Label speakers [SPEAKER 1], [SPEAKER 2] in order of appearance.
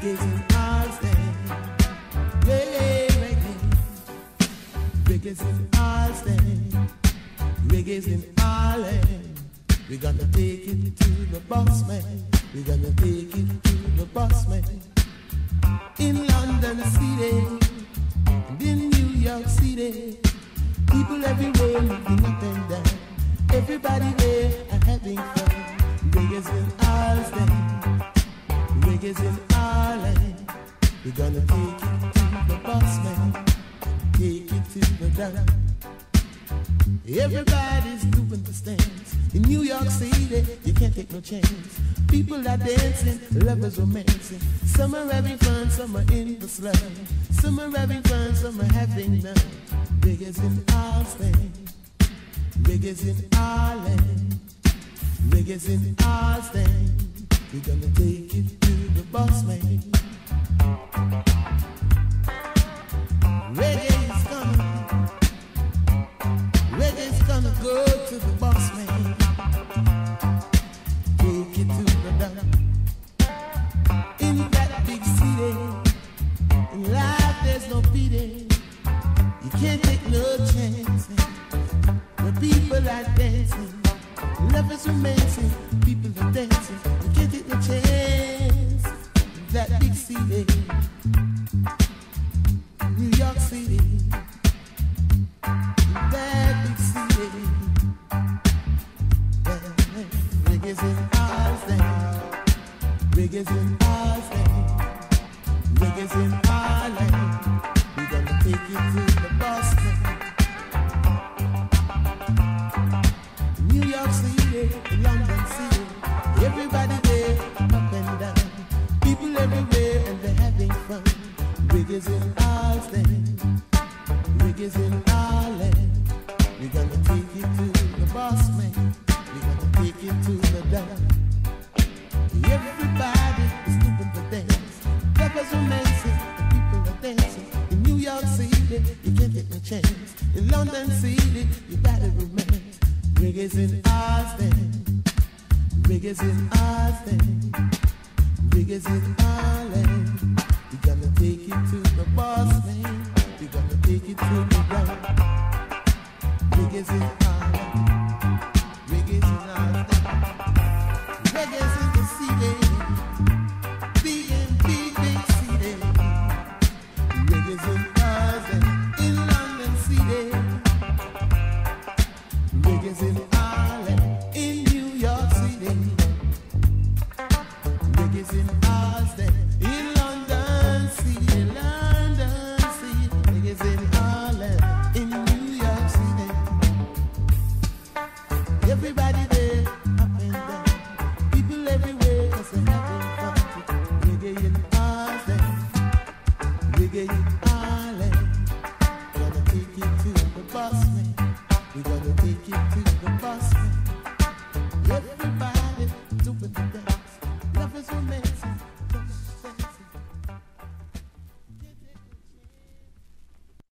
[SPEAKER 1] Reggae's in Austin. Yeah, reggae. Reggae's in Austin. Reggae's in Ireland. We're gonna take it to the boss man. We're gonna take it to the boss man. In London City, and in New York City, people everywhere moving up and down. Everybody there are having fun. Reggae's in Austin. Reggae's in Ireland. We're gonna take it to the boss man. Take it to the down. Everybody's doing the stance. In New York City, you can't take no chance. People are dancing, lovers romancing. Some are having fun, some are in the slum. Some are having fun, some are having none. Reggae's in Austin. Reggae's in Ireland. Reggae's in Austin. We're gonna take it to the boss man. Reggae's gonna go to the boss man. Take it to the down. In that big city, in life there's no beating. You can't take no chances. The people are dancing, love is romancing. People are dancing, you can't take no chance. That big city, New York City. That big city. Reggae's in Austin. Reggae's in Austin. Reggae's in Ireland. We're gonna take it to the boss man. New York City, London City. Everybody there, up and down. People everywhere and they're having fun. Reggae's in Austin. Reggae's in Ireland. We're gonna take it to the boss man. We're gonna take it to the down. Everybody is doing the dance. Rappers romancing, the people are dancing. In New York City, you can't take no chance. In London City, you gotta romance. Reggae's in Austin. Reggae's in Austin. Reggae's in Ireland. We're gonna take it to the boss man. We're gonna take it to the ground. Reggae's in Ireland. Reggae's in Ireland. Reggae's in the city. Big and big, big city. Reggae's in Ireland. In London City. Reggae's in Ireland. In New York City. Reggae's in Ireland. In London City. London City. Reggae's in Ireland. In New York City. Everybody there, up and down. People everywhere, cause they're having fun. Reggae in Ireland. Reggae in Ireland. Gonna take it to the boss man. We're gonna take it to the boss man. Everybody doing the dance. Love is romancing.